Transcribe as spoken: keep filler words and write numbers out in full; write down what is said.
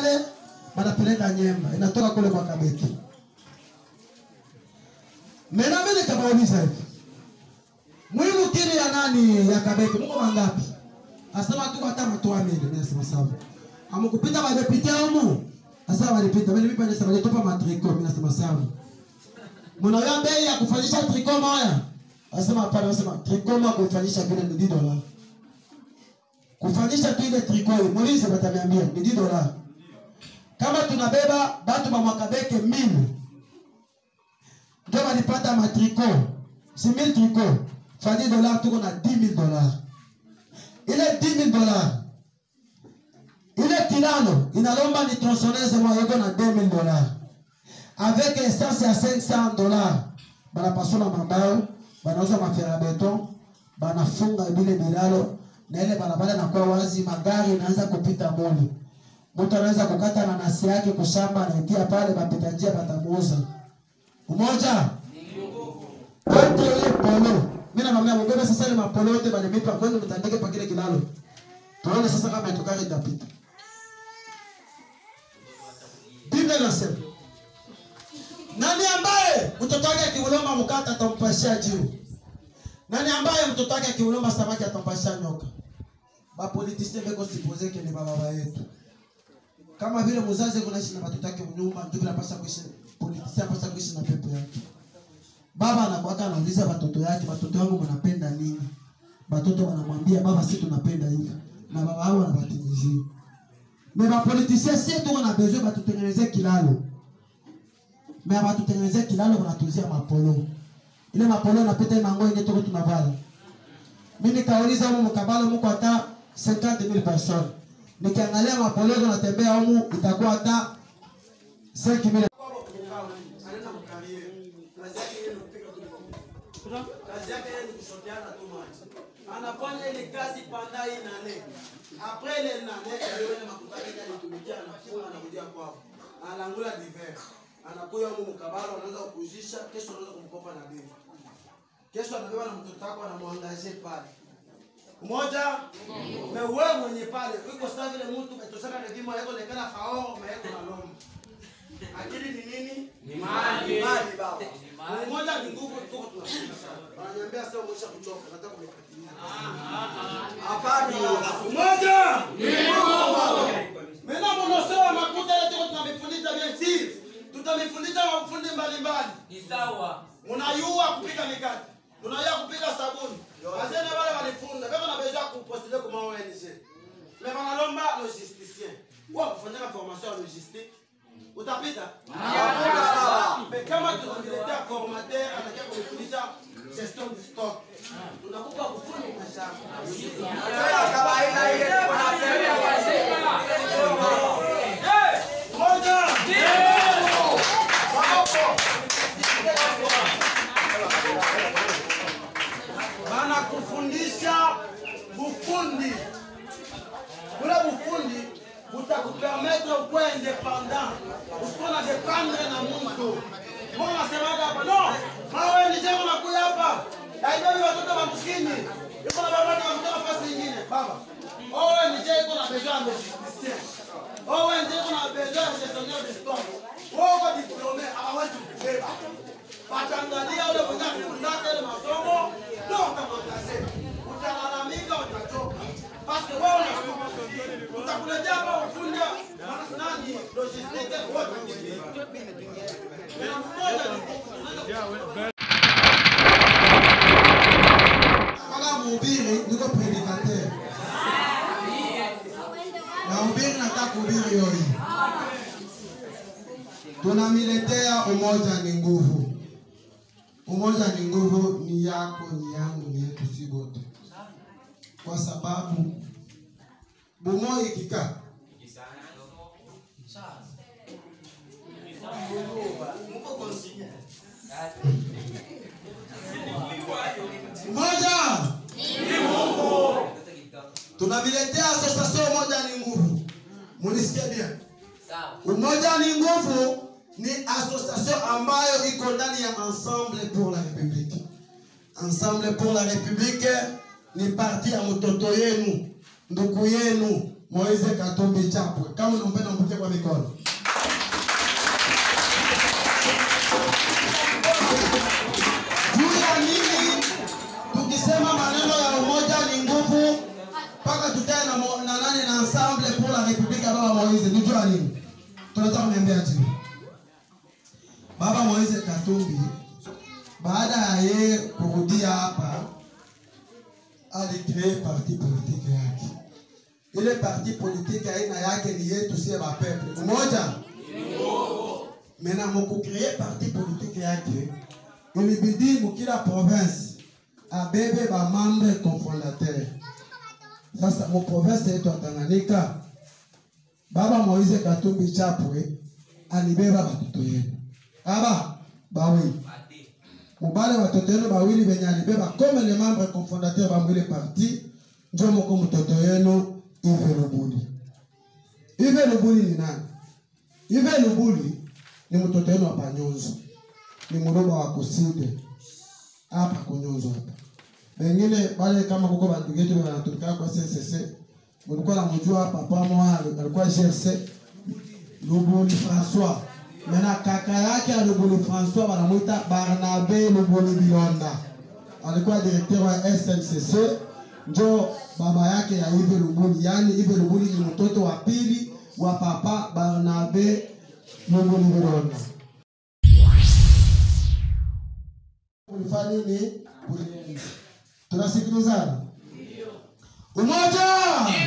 pale wanapeleka nyemba inatoka kule kwa Kabeki. Mena mimi nikabauliza hivi. Muhimu kile ya nani ya Kabeki Mungu mangapi? Asema tu hata mtu amini mimi nasema sawa. Amukupita ba deputy humu. Asa walipita mimi nipa nasema nitopa matriko mimi nasema sawa. Mnaona bei ya kufanyisha triko moja? Asema hapana nasema triko moja kufanyisha vile ni dola. Kufanyisha tu ile triko hiyo muulize bataniambia ni dola. Kama tunabeba batu ba Mwakabeke mimi ndio walipata matriko six mille triko fadi dollars tuko na dix mille dollars. Ile dix mille dollars ile kilalo inalomba ni tronçonneuse moja iko na deux mille dollars avec essence ya cinq cents dollars. Bana pasona mambao banauza mafera beton banafunga bile bilalo na ile barabara inakuwa wazi, magari inaanza kupita moli. Mtu anaweza kukata na nasi yake kushamba anaingia pale bapita njia batamuuza. Umoja wote ile polo. Mimi namwambia mbona sasa ile mapolo yote bali mipa kwenda mtandike pa kile kilalo. Tuone sasa kama itokale itapita. Biblia inasema nani ambaye mtoto wake akiulomba mkate atampashia jiwe? Nani ambaye mtoto wake akiulomba samaki atampashia nyoka? Ba politiciens beko supposer que ni baba yetu. Kama vile mzazi kunaishi na watoto wake mnyumba, ndio bila pasa kuishi politiciens pasa kuishi na pepo yake. Baba anakuwa anauliza watoto yake, watoto wangu mnapenda nini? Watoto wanamwambia baba sisi tunapenda hivi. Na baba wao anabatimizia. Mais ba politiciens sisi tuko na besoin batutengenezee kilalo. Mais batutengenezee kilalo wanatuzia mapolo. Ile mapolo napita mango yenye tuko tunavala. Mimi kauliza huko mkabalo mko hata cinquante mille personnes. Nikiangalia mapolo yanatembea huko itakuwa hata cinq mille. Kazi yake ni kushoteana tu maji. Anafanya ile kazi panda hii nane. Après ile nane ile makutaka ile tumikia anafuna anakuja kwao. Analangula diver. Anakuja huko mkabalo anaanza kujisha, kesho anaanza kumkopa na deni. Kesho anabeba na mtoto wako anamwangazie pale. Mmoja na wewe mwenye pale uko sawa vile mtu katosana na vimo yako lekana hao maeko na lomo. Akili ni nini? Ni mali. Mali baba. Mmoja ni nguvu tuko tunafundisha. Wananiambia sasa umesha kuchoka nataka kunifuatilia. Hapana. Mmoja ni nguvu. Mimi na mnosema makuta yote tunamefundisha binti. Tutamefundisha mafundi mbalimbali. Ni sawa. Unayua kupika mikate. Unayua kupika sabuni. Wazee wale walifunda. Baba na besoin kupostilia kwa O N G. Mais wanalomba logisticien. Wao kufanya formation logistique. Utapita? Mais kama tunamletea formateur atakia kufundisha gestion du stock. Tunakupa kufundi mashamba. Sasa kawaida ile wanapenda wazima. Eh! Moja! Bana kufundisha bufundi. Ule bufundi utakupermettre kuwa indépendant. Usipona dependre na mtu. Mbona semaga hapa no? Mawe ni jengo nakuja hapa. Haijui watoto wa msikini. Yuko na baba wa mtoto nafasi nyingine. Baba. Owe ni jengo na besoin de justice. Owe ni jengo na besoin de gestionnaire de stock. Wewe diplômé hawezi kubeba. Watangalia ule mwenye kufundaka ile masomo ndio utamwangazia. Utalalamika utachoka. Parce wewe unasoma utakuletea hapa ufundi nani logistique wote wengine. Kama mhubiri niko predicateur. Na mhubiri nataka kuhubiri yoi. Tunamiletea umoja ni nguvu. Umoja ni nguvu, ni yako, ni yangu, ni yetu si wote. Kwa sababu bumo ikika moja ni nguvu. Tunamiletea association moja ni nguvu. Munisikia bien? Umoja ni nguvu ni association ambayo iko ndani ya Ensemble pour la République. Ensemble pour la République ni parti ya mtoto yenu ndugu yenu Moise Katumbi Chapwe. Kama unampenda mpige kwa mikono. Juu ya nini tukisema maneno ya umoja ni nguvu mpaka tutae na, na nani na ensemble pour la République ya Baba Moise? Ni juu ya nini? Tunataka kuniambia chini. Baba Moise Katumbi baada ya yeye kurudia hapa alicree parti politique yake. Ile parti politique aina yake ni yetu sie ba peuple. Umoja? Mena moko créer parti politique yake. Ilibidi mukila province abebe ba membre cofondateur. Sasa mu province yetu Tanganyika Baba Moise Katumbi Chapwe alibeba watoto yenu. Aba bawi. Mubale watoto yenu bawili benye alibeba comme les membres cofondateurs ba mwile parti njo moko mtoto yenu Yves Lubuli. Yves Lubuli ni nani? Yves Lubuli ni mtoto yenu wa Panyonzo. Ni muroba wa Kuside. Hapa Kunyonzo hapa. Wengine bale kama kuko bantu yetu wanatoka kwa C C C. Mulikuwa na mjua papa mwa alikuwa G R C Lubuli François. Mena kaka yake ya Lubuli François wanamuita Barnabe Lubuli Bilonda. Alikuwa directeur wa S N C C. Njo baba yake ya Yves Lubuli. Yani Yves Lubuli ni mtoto wa pili wa papa Barnabe Lubuli Bilonda. Ulifanya nini? Tunasikilizana? Umoja!